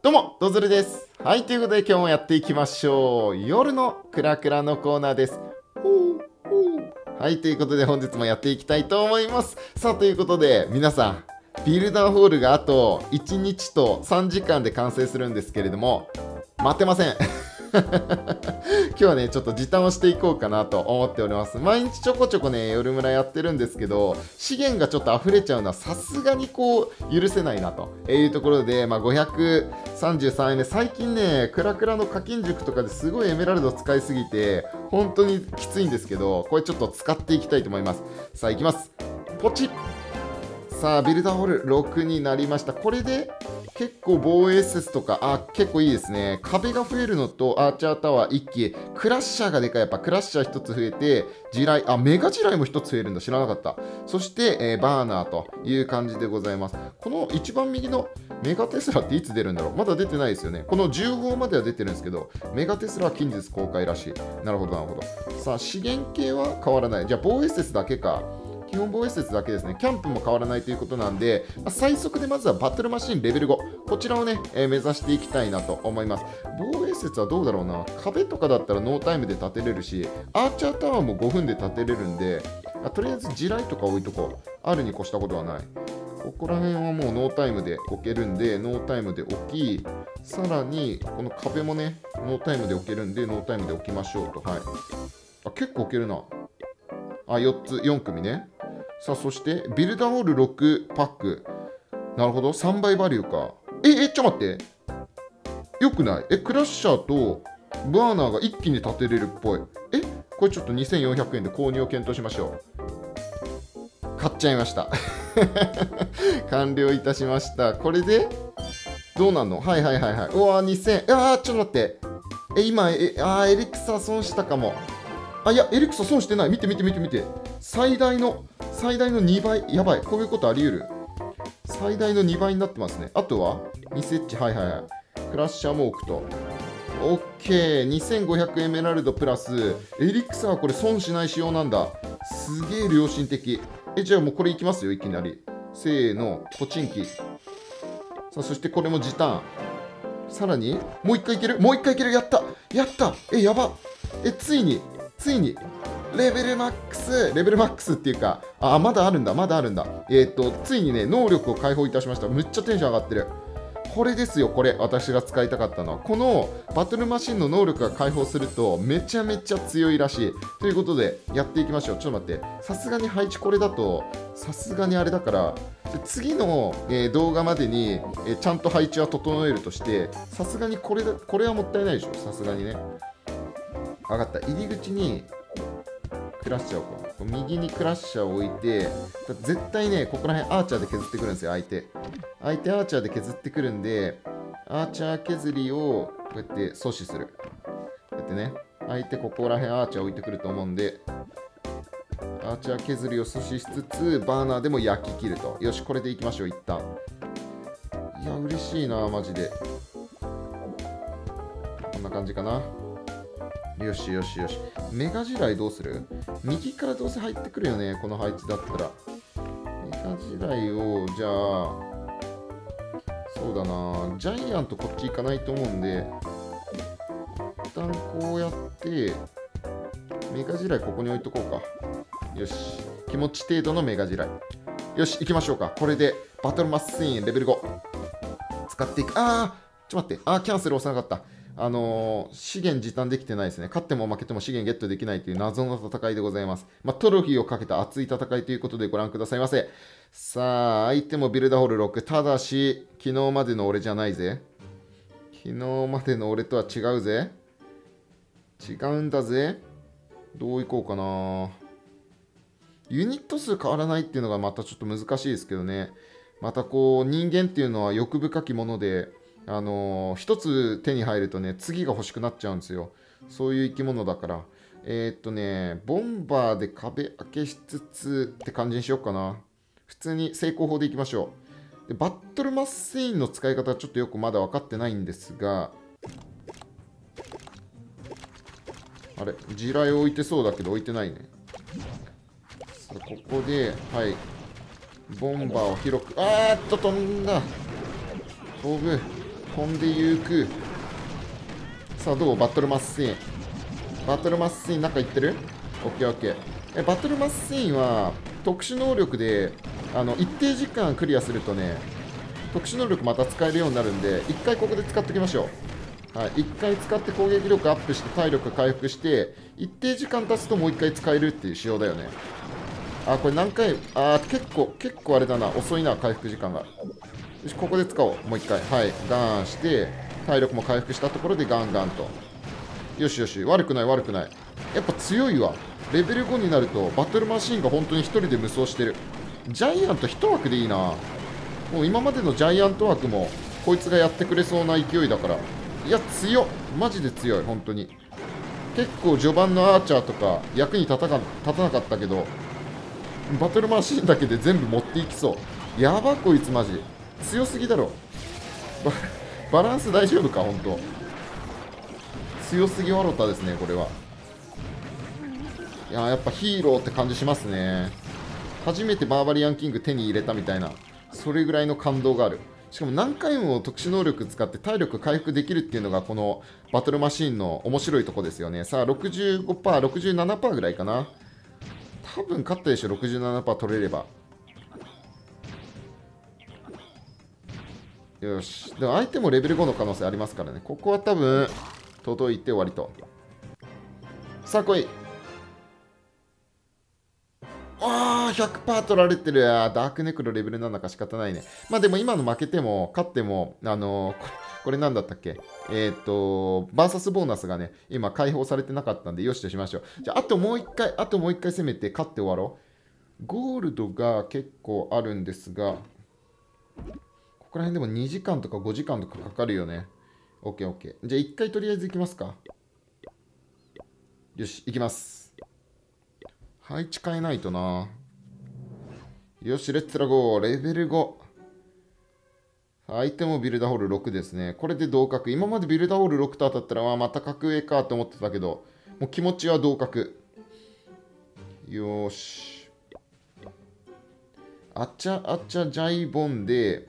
どうも、どうぞるです。はい、ということで今日もやっていきましょう。夜のクラクラのコーナーです。はい、ということで本日もやっていきたいと思います。さあ、ということで皆さん、ビルダーホールがあと1日と3時間で完成するんですけれども、待てません。今日はね、ちょっと時短をしていこうかなと思っております。毎日ちょこちょこね、夜村やってるんですけど、資源がちょっと溢れちゃうのはさすがにこう、許せないなというところで、533円で、最近ね、クラクラの課金塾とかですごいエメラルド使いすぎて、本当にきついんですけど、これちょっと使っていきたいと思います。さあ、いきます。ポチッ。さあ、ビルダーホール6になりました。これで結構防衛施設とか、結構いいですね。壁が増えるのと、アーチャータワー1機、クラッシャーがでかい。やっぱクラッシャー1つ増えて、地雷、メガ地雷も1つ増えるんだ。知らなかった。そして、バーナーという感じでございます。この一番右のメガテスラっていつ出るんだろう。まだ出てないですよね。この10号までは出てるんですけど、メガテスラは近日公開らしい。なるほど、なるほど。さあ、資源系は変わらない。じゃあ、防衛施設だけか。基本防衛施設だけですね。キャンプも変わらないということなんで、最速でまずはバトルマシンレベル5。こちらをね、目指していきたいなと思います。防衛施設はどうだろうな。壁とかだったらノータイムで建てれるし、アーチャータワーも5分で建てれるんで、とりあえず地雷とか置いとこう。あるに越したことはない。ここら辺はもうノータイムで置けるんで、ノータイムで置き、さらにこの壁もね、ノータイムで置けるんで、ノータイムで置きましょうと。はい。結構置けるな。4つ、4組ね。さあ、そして、ビルダーホール6パック。なるほど、3倍バリューか。ちょっと待って。よくない？クラッシャーとバーナーが一気に立てれるっぽい。これちょっと2400円で購入を検討しましょう。買っちゃいました。完了いたしました。これで、どうなんの？はい。うわー、2000。ちょっと待って。今、エリクサ損したかも。いや、エリクサ損してない。見て。最大の2倍。やばい。こういうことあり得る。最大の2倍になってますね。あとは2セッチ。はい。クラッシャーも置くと。OK。2500エメラルドプラス、エリクサはこれ損しない仕様なんだ。すげえ良心的。じゃあもうこれいきますよ。いきなり。せーの。ポチンキ。さあ、そしてこれも時短。さらに、もう一回いける。やった。やば。ついに。レベルマックスっていうか、まだあるんだ。ついにね、能力を解放いたしました。むっちゃテンション上がってる。これですよ、これ。私が使いたかったのは。このバトルマシンの能力が解放すると、めちゃめちゃ強いらしい。ということで、やっていきましょう。ちょっと待って。さすがに配置これだと、さすがにあれだから、次の、動画までに、ちゃんと配置は整えるとして、さすがにこれはもったいないでしょ。さすがにね。分かった。入り口に、クラッシャーを右にクラッシャーを置いて、絶対ね、ここら辺アーチャーで削ってくるんですよ、相手アーチャーで削ってくるんで、アーチャー削りをこうやって阻止する。こうやってね、相手ここら辺アーチャー置いてくると思うんで、アーチャー削りを阻止しつつ、バーナーでも焼き切ると。よし、これでいきましょう、一旦。いや、嬉しいな、マジで。こんな感じかな。よし。メガ地雷どうする？右からどうせ入ってくるよね、この配置だったら。メガ地雷を、じゃあ、そうだな、ジャイアントこっち行かないと思うんで、一旦こうやって、メガ地雷ここに置いとこうか。よし。気持ち程度のメガ地雷。よし、行きましょうか。これで、バトルマスシーンレベル5。使っていく。ちょっと待って。キャンセル押さなかった。資源時短できてないですね。勝っても負けても資源ゲットできないという謎の戦いでございます。トロフィーをかけた熱い戦いということでご覧くださいませ。さあ、相手もビルダーホール6。ただし、昨日までの俺じゃないぜ。昨日までの俺とは違うぜ。違うんだぜ。どういこうかな。ユニット数変わらないっていうのがまたちょっと難しいですけどね。またこう、人間っていうのは欲深きもので、一つ手に入るとね、次が欲しくなっちゃうんですよ。そういう生き物だから。ボンバーで壁開けしつつって感じにしようかな。普通に成功法でいきましょう。で、バットルマスインの使い方はちょっとよくまだ分かってないんですが、あれ、地雷置いてそうだけど置いてないね。さあ、ここで、はい。ボンバーを広く、飛んだ。飛ぶ。 飛んでゆく。さあ、どうバトルマスシーン。バトルマスシーン中行ってる？オッケーオッケー。バトルマスシーンは特殊能力で一定時間クリアするとね、特殊能力また使えるようになるんで、一回ここで使っておきましょう。はい、一回使って攻撃力アップして体力回復して、一定時間経つともう一回使えるっていう仕様だよね。あ、これ何回、結構あれだな、遅いな、回復時間が。よし、ここで使おう、もう一回。はい、ガーンして、体力も回復したところでガンガンと。よしよし、悪くない悪くない。やっぱ強いわ。レベル5になると、バトルマシーンが本当に1人で無双してる。ジャイアント1枠でいいな。もう今までのジャイアント枠も、こいつがやってくれそうな勢いだから。いや、強っ。マジで強い、本当に。結構序盤のアーチャーとか役に立たなかったけど、バトルマシーンだけで全部持っていきそう。やば、こいつマジ。強すぎだろ。バランス大丈夫か、本当。強すぎワロタですね、これは。いや、やっぱヒーローって感じしますね。初めてバーバリアンキング手に入れたみたいな、それぐらいの感動がある。しかも何回も特殊能力使って体力回復できるっていうのがこのバトルマシーンの面白いとこですよね。さあ 65%、67% ぐらいかな。多分勝ったでしょ、67% 取れれば。よし。でも相手もレベル5の可能性ありますからね。ここは多分届いて終わりと。さあ来い。ああ、100% 取られてる。ダークネクロレベル7か仕方ないね。まあでも今の負けても、勝っても、これなんだったっけ？バーサスボーナスがね、今解放されてなかったんで、よしとしましょう。じゃあ、あともう一回攻めて勝って終わろう。ゴールドが結構あるんですが、ここら辺でも2時間とか5時間とかかかるよね。OK、OK。じゃあ一回とりあえず行きますか。よし、行きます。配置変えないとな。よし、レッツラゴー。レベル5。相手もビルダーホール6ですね。これで同格。今までビルダーホール6と当たったら、また格上かと思ってたけど、もう気持ちは同格。よし。あちゃあちゃジャイボンで、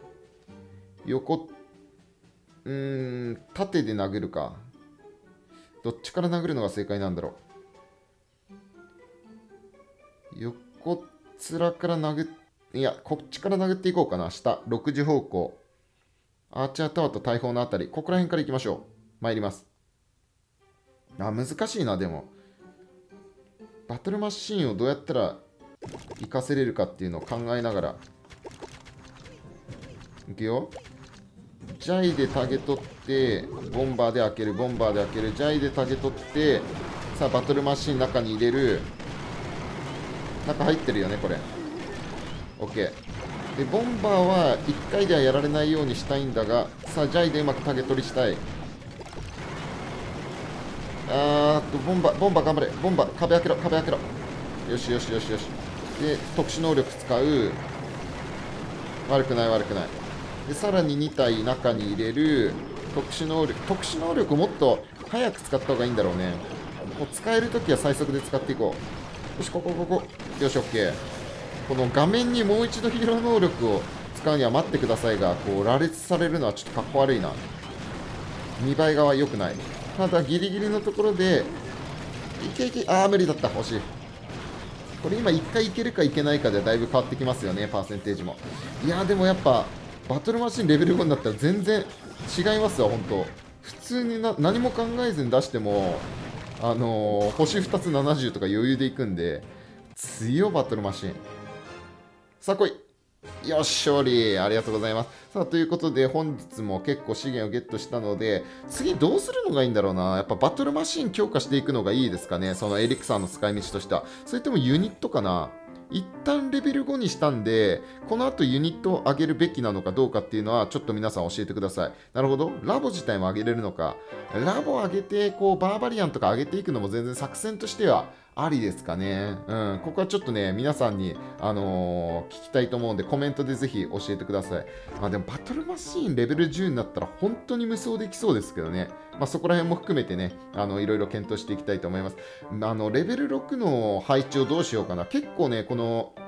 縦で殴るか。どっちから殴るのが正解なんだろう。横っ面からいや、こっちから殴っていこうかな。下、6時方向。アーチャータワーと大砲のあたり。ここら辺から行きましょう。参ります。難しいな、でも。バトルマシーンをどうやったら活かせれるかっていうのを考えながら。いくよ。ジャイでタゲ取って、ボンバーで開ける、ジャイでタゲ取って、さあ、バトルマシーン中に入れる。中入ってるよね、これ。OK。で、ボンバーは1回ではやられないようにしたいんだが、さあ、ジャイでうまくタゲ取りしたい。ボンバー頑張れ。ボンバー、壁開けろ。よし。で、特殊能力使う。悪くない。で、さらに2体中に入れる。特殊能力もっと早く使った方がいいんだろうね。もう使えるときは最速で使っていこう。よし、ここ。よし、OK。この画面にもう一度ヒーロー能力を使うには待ってくださいが、こう、羅列されるのはちょっとかっこ悪いな。見栄えが良くない。ただ、ギリギリのところで、いけ。無理だった。惜しい。これ今1回いけるかいけないかでだいぶ変わってきますよね、パーセンテージも。いや、でもやっぱ、バトルマシンレベル5になったら全然違いますわ、ほんと。普通に何も考えずに出しても、星2つ70とか余裕でいくんで、強バトルマシン。さあ来い。よし、勝利。ありがとうございます。さあ、ということで、本日も結構資源をゲットしたので、次どうするのがいいんだろうな。やっぱバトルマシン強化していくのがいいですかね。そのエリクサーの使い道としては。それともユニットかな。一旦レベル5にしたんで、この後ユニットを上げるべきなのかどうかっていうのは、ちょっと皆さん教えてください。なるほど。ラボ自体も上げれるのか。ラボ上げて、こう、バーバリアンとか上げていくのも全然作戦としてはありですかね。ここはちょっとね、皆さんに、聞きたいと思うんで、コメントでぜひ教えてください。でも、バトルマシーンレベル10になったら、本当に無双できそうですけどね。そこら辺も含めてね、いろいろ検討していきたいと思います。レベル6の配置をどうしようかな。結構ね、この、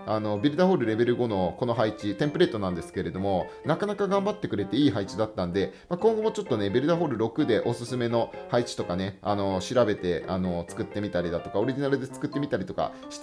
ビルダーホールレベル5のこの配置、テンプレートなんですけれども、なかなか頑張ってくれていい配置だったんで、今後もちょっとね、ビルダーホール6でおすすめの配置とかね、調べて作ってみたりだとか、オリジナルで作ってみたりとかして、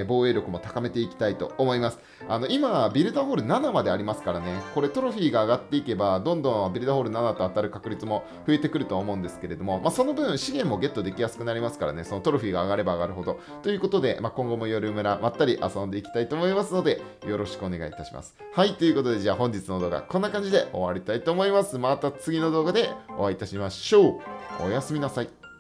防衛力も高めていきたいと思います。今、ビルダーホール7までありますからね、これトロフィーが上がっていけば、どんどんビルダーホール7と当たる確率も増えてくると思うんですけれども、その分資源もゲットできやすくなりますからね、そのトロフィーが上がれば上がるほど。ということで、今後も夜村まったり遊んでいきたいと思いますので、よろしくお願いいたします。はい、ということで、じゃあ本日の動画、こんな感じで終わりたいと思います。また次の動画でお会いいたしましょう。おやすみなさい。